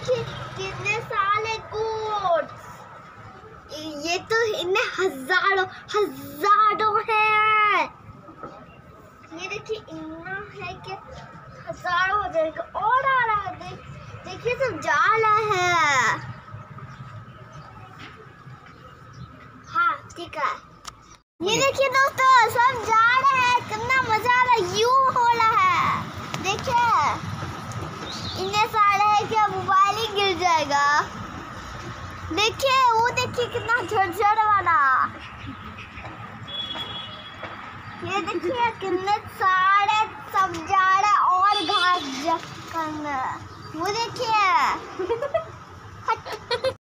देखिए कितने सारे गोट्स। ये तो इनमें हजारों हैं। ये देखिए इतना है कि हजारों हो जाएगा और आ रहा है। देखिए सब जा रहा है। हाँ ठीक है। ये देखिए दोस्तों सब जा रहे हैं। कितना मजा आ रहा है। यू हो रहा है। देखिए इतने सारे है कि मोबाइल ही गिर जाएगा। देखिए वो देखिए कितना झरझर वाला। ये देखिए कितने सारे सब जा रहे और घास करने। वो देखिए